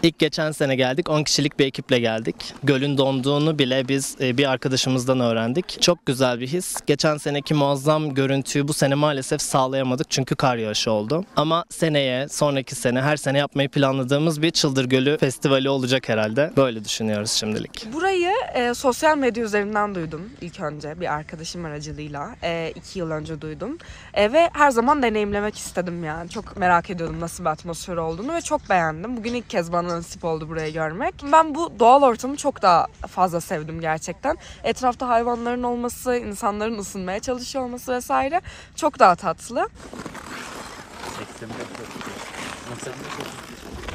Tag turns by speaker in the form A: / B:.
A: İlk geçen sene geldik. 10 kişilik bir ekiple geldik. Gölün donduğunu bile biz bir arkadaşımızdan öğrendik. Çok güzel bir his. Geçen seneki muazzam görüntüyü bu sene maalesef sağlayamadık çünkü kar yağışı oldu. Ama seneye, sonraki sene, her sene yapmayı planladığımız bir Çıldır Gölü Festivali olacak herhalde. Böyle düşünüyoruz şimdilik.
B: Burayı sosyal medya üzerinden duydum ilk önce bir arkadaşım aracılığıyla. 2 yıl önce duydum. Ve her zaman deneyimlemek istedim yani. Çok merak ediyordum nasıl bir atmosfer olduğunu ve çok beğendim. Bugün ilk kez bana nasip oldu burayı görmek. Ben bu doğal ortamı çok daha fazla sevdim gerçekten. Etrafta hayvanların olması, insanların ısınmaya çalışıyor olması vesaire çok daha tatlı.